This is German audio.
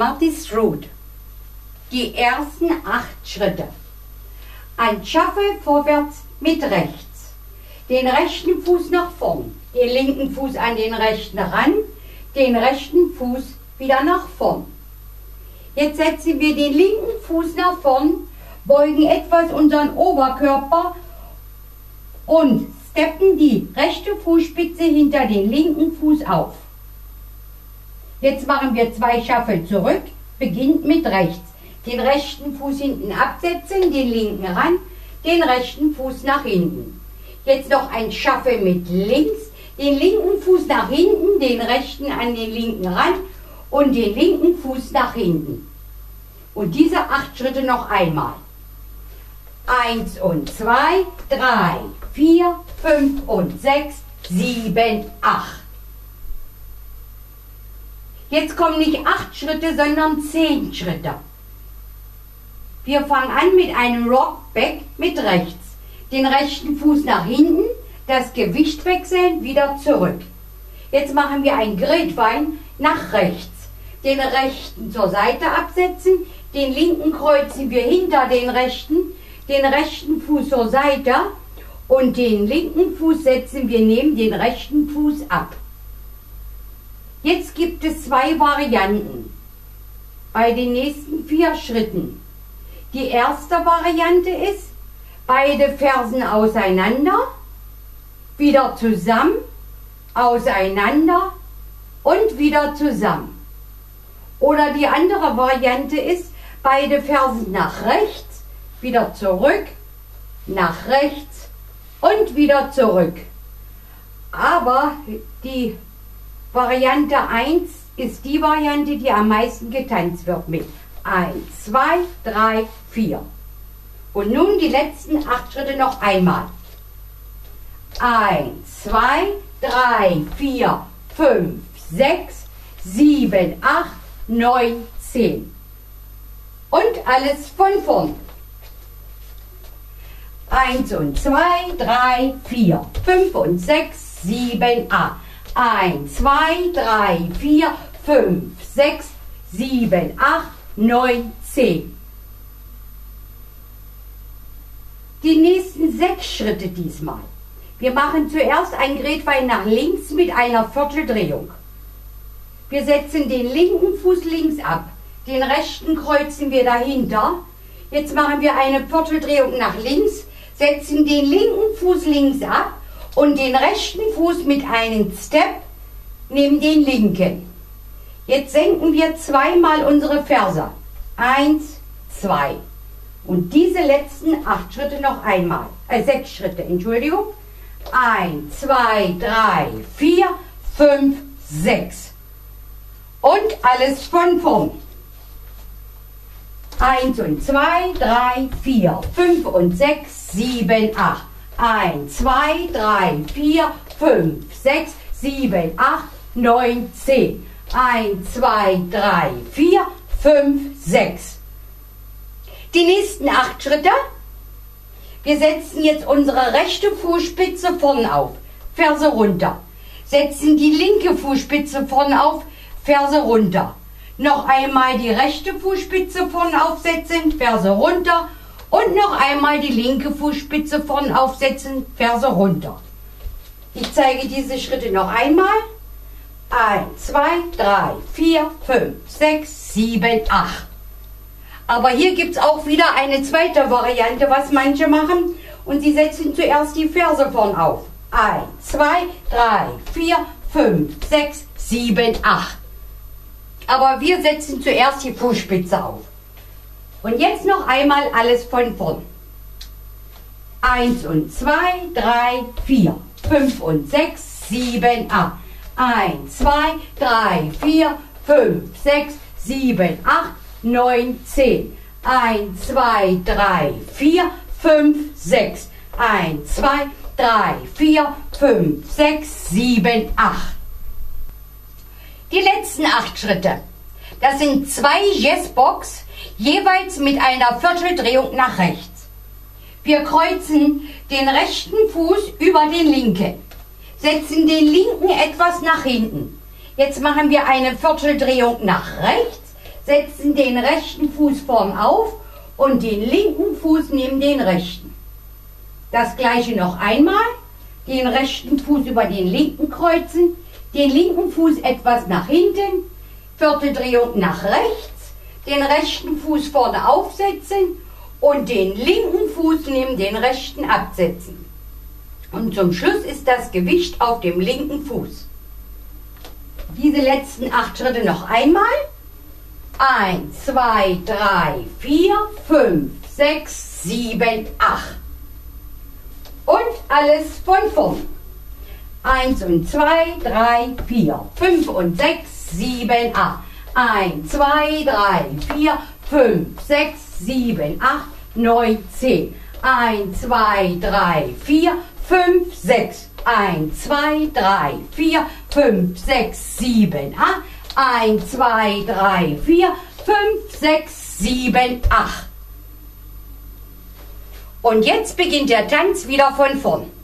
Martys Route. Die ersten 8 Schritte. Ein Shuffle vorwärts mit rechts. Den rechten Fuß nach vorn, den linken Fuß an den rechten ran, den rechten Fuß wieder nach vorn. Jetzt setzen wir den linken Fuß nach vorn, beugen etwas unseren Oberkörper und steppen die rechte Fußspitze hinter den linken Fuß auf. Jetzt machen wir 2 Shuffle zurück, beginnt mit rechts. Den rechten Fuß hinten absetzen, den linken ran, den rechten Fuß nach hinten. Jetzt noch ein Shuffle mit links, den linken Fuß nach hinten, den rechten an den linken ran und den linken Fuß nach hinten. Und diese 8 Schritte noch einmal. 1 und 2, 3, 4, 5 und 6, 7, 8. Jetzt kommen nicht 8 Schritte, sondern 10 Schritte. Wir fangen an mit einem Rockback mit rechts. Den rechten Fuß nach hinten, das Gewicht wechseln, wieder zurück. Jetzt machen wir ein Grapevine nach rechts. Den rechten zur Seite absetzen, den linken kreuzen wir hinter den rechten Fuß zur Seite und den linken Fuß setzen wir neben den rechten Fuß ab. Jetzt gibt es 2 Varianten bei den nächsten 4 Schritten. Die erste Variante ist, beide Fersen auseinander, wieder zusammen, auseinander und wieder zusammen. Oder die andere Variante ist, beide Fersen nach rechts, wieder zurück, nach rechts und wieder zurück. Aber die Variante 1 ist die Variante, die am meisten getanzt wird mit 1, 2, 3, 4. Und nun die letzten 8 Schritte noch einmal. 1, 2, 3, 4, 5, 6, 7, 8, 9, 10. Und alles von vorn. 1 und 2, 3, 4, 5 und 6, 7, 8. 1, 2, 3, 4, 5, 6, 7, 8, 9, 10. Die nächsten 6 Schritte diesmal. Wir machen zuerst ein Grapevine nach links mit einer Vierteldrehung. Wir setzen den linken Fuß links ab, den rechten kreuzen wir dahinter. Jetzt machen wir eine Vierteldrehung nach links, setzen den linken Fuß links ab und den rechten Fuß mit einem Step neben den linken. Jetzt senken wir 2-mal unsere Ferse. 1, 2. Und diese letzten 8 Schritte noch einmal. 6 Schritte, Entschuldigung. 1, 2, 3, 4, 5, 6. Und alles von vorn. 1 und 2, 3, 4, 5 und 6, 7, 8. 1, 2, 3, 4, 5, 6, 7, 8, 9, 10. 1, 2, 3, 4, 5, 6. Die nächsten 8 Schritte. Wir setzen jetzt unsere rechte Fußspitze vorn auf, Ferse runter. Setzen die linke Fußspitze vorn auf, Ferse runter. Noch einmal die rechte Fußspitze vorn aufsetzen, Ferse runter. Und noch einmal die linke Fußspitze vorn aufsetzen, Ferse runter. Ich zeige diese Schritte noch einmal. 1, 2, 3, 4, 5, 6, 7, 8. Aber hier gibt es auch wieder eine zweite Variante, was manche machen. Und sie setzen zuerst die Ferse vorn auf. 1, 2, 3, 4, 5, 6, 7, 8. Aber wir setzen zuerst die Fußspitze auf. Und jetzt noch einmal alles von vorn. 1 und 2, 3, 4, 5 und 6, 7, 8. 1, 2, 3, 4, 5, 6, 7, 8, 9, 10. 1, 2, 3, 4, 5, 6. 1, 2, 3, 4, 5, 6, 7, 8. Die letzten 8 Schritte. Das sind 2 Yes-Box, jeweils mit einer Vierteldrehung nach rechts. Wir kreuzen den rechten Fuß über den linken, setzen den linken etwas nach hinten. Jetzt machen wir eine Vierteldrehung nach rechts, setzen den rechten Fuß vorn auf und den linken Fuß neben den rechten. Das gleiche noch einmal, den rechten Fuß über den linken kreuzen, den linken Fuß etwas nach hinten, Vierteldrehung nach rechts, den rechten Fuß vorne aufsetzen und den linken Fuß neben den rechten absetzen. Und zum Schluss ist das Gewicht auf dem linken Fuß. Diese letzten 8 Schritte noch einmal. 1, 2, 3, 4, 5, 6, 7, 8. Und alles von vorn. 1 und 2, 3, 4, 5 und 6, 7, 8. 1, 2, 3, 4, 5, 6, 7, 8, 9, 10. 1, 2, 3, 4, 5, 6. 1, 2, 3, 4, 5, 6, 7, 8. 1, 2, 3, 4, 5, 6, 7, 8. Und jetzt beginnt der Tanz wieder von vorn.